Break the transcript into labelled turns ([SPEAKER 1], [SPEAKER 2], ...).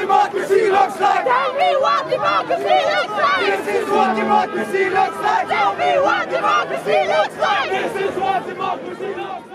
[SPEAKER 1] democracy looks like.
[SPEAKER 2] Tell me what democracy looks like.
[SPEAKER 1] This is what democracy looks like.
[SPEAKER 2] Tell me what democracy looks like.
[SPEAKER 1] This is what democracy looks like.